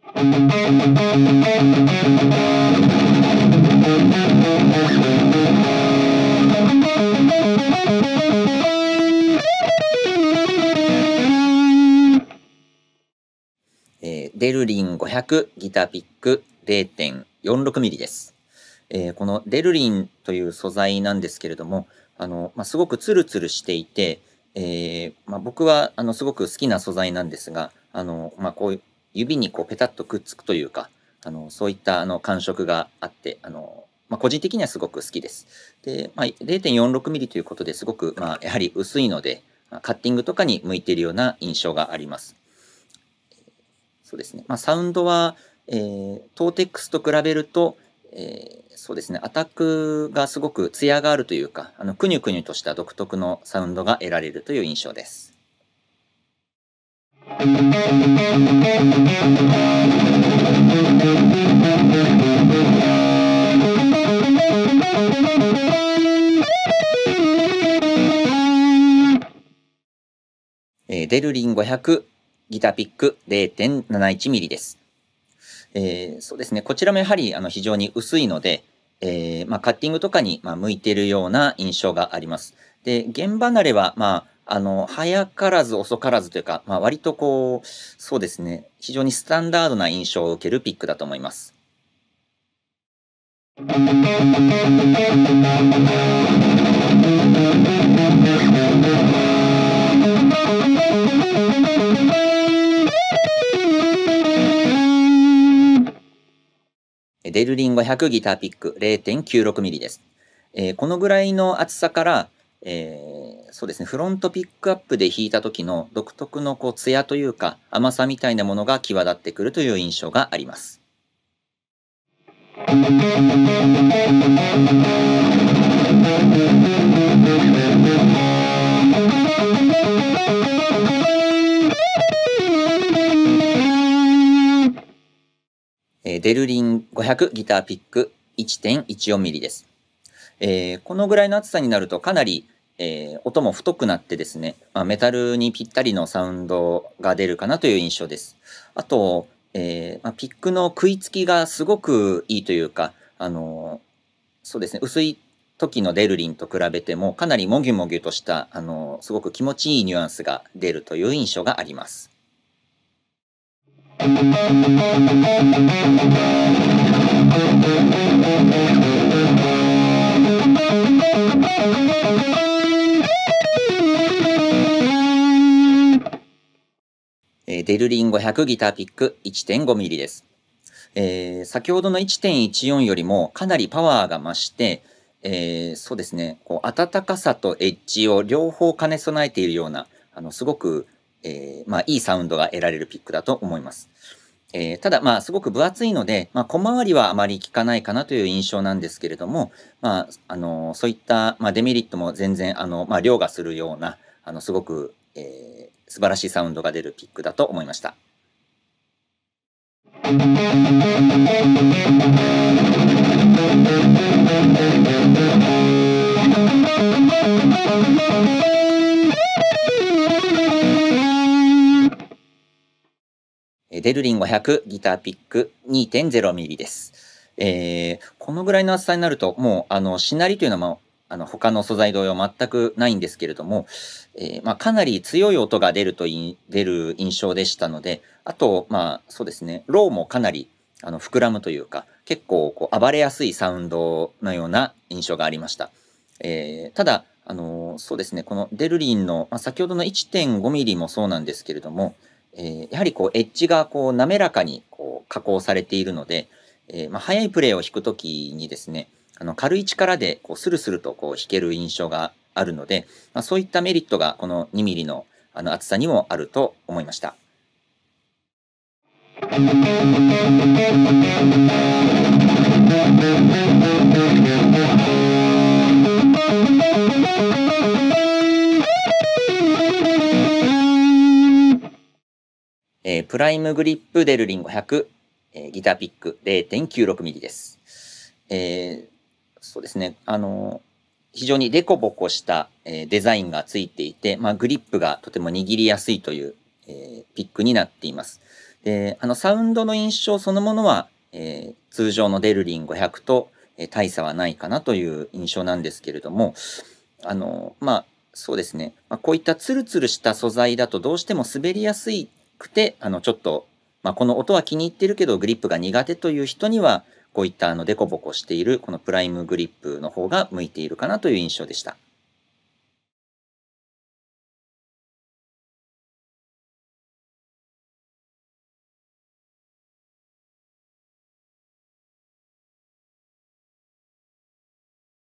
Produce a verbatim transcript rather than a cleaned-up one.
えー、デルリンごひゃくギターピック れいてんよんろくミリ です。えー、このデルリンという素材なんですけれども、あの、まあ、すごくツルツルしていて、えーまあ、僕はあのすごく好きな素材なんですが、あの、まあ、こういう指にこうペタッとくっつくというか、あのそういったあの感触があって、あの、まあ、個人的にはすごく好きです。で、まあ、れいてんよんろくミリ ということですごく、まあ、やはり薄いので、カッティングとかに向いているような印象があります。そうですね。まあ、サウンドは、えー、トーテックスと比べると、えー、そうですね。アタックがすごくツヤがあるというか、あの、くにゅくにゅとした独特のサウンドが得られるという印象です。えー、デルリンごひゃくギターピック れいてんなないちミリ です。えー、そうですね。こちらもやはりあの非常に薄いので、えーまあ、カッティングとかにまあ向いているような印象があります。で、弦離れは、まあ、あの、早からず遅からずというか、まあ、割とこう、そうですね。非常にスタンダードな印象を受けるピックだと思います。デルリンごひゃくギターピック れいてんきゅうろくミリ です。えー、このぐらいの厚さから、えー、そうですね、フロントピックアップで弾いた時の独特のこう艶というか甘さみたいなものが際立ってくるという印象があります。デルリンごひゃくギターピック いってんいちよんミリ です。えー、このぐらいの厚さになるとかなり、えー、音も太くなってですね、まあ、メタルにぴったりのサウンドが出るかなという印象です。あと、えーまあ、ピックの食いつきがすごくいいというか、あのー、そうですね、薄い時のデルリンと比べてもかなりもぎゅもぎゅとした、あのー、すごく気持ちいいニュアンスが出るという印象があります。デルリンごひゃくギターピック いってんごミリ です。えー、先ほどの いってんいちよん よりもかなりパワーが増して、えー、そうですね、こう温かさとエッジを両方兼ね備えているような、あのすごく、えーまあ、いいサウンドが得られるピックだと思います。えー、ただ、まあ、すごく分厚いので、まあ、小回りはあまり効かないかなという印象なんですけれども、まあ、あのそういった、まあ、デメリットも全然、あのまあ、凌駕するような、あのすごく、えー、素晴らしいサウンドが出るピックだと思いました。デルリンごひゃくギターピック にてんゼロミリ です。えー、このぐらいの厚さになると、もうあのしなりというのは、まあ、あの他の素材同様全くないんですけれども、えーまあ、かなり強い音が出るとい出る印象でしたので、あと、まあそうですね、ローもかなりあの膨らむというか、結構こう暴れやすいサウンドのような印象がありました。えー、ただ、あのそうですね、このデルリンの、まあ、先ほどの いってんごミリ もそうなんですけれども、えー、やはりこうエッジがこう滑らかにこう加工されているので、えーまあ、速いプレーを弾くときにですね、あの軽い力でこうスルスルとこう弾ける印象があるので、まあ、そういったメリットがこのにミリのあの厚さにもあると思いました。えー、プライムグリップデルリンごひゃく、えー、ギターピック れいてんきゅうろくミリ です。えー、そうですね、あの非常にデコボコした、えー、デザインがついていて、まあ、グリップがとても握りやすいという、えー、ピックになっています。 で、あの、サウンドの印象そのものは、えー通常のデルリンごひゃくと、えー大差はないかなという印象なんですけれども、あの、まあ、そうですね。まあ、こういったツルツルした素材だとどうしても滑りやすくて、あの、ちょっと、まあ、この音は気に入ってるけどグリップが苦手という人には、こういったあのデコボコしているこのプライムグリップの方が向いているかなという印象でした。